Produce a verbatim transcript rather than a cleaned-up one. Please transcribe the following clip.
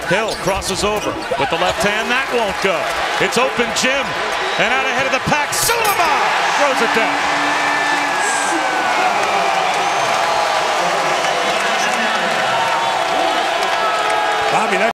Hill crosses over with the left hand. That won't go. It's open Jim. And out ahead of the pack, Sulaimon throws it down.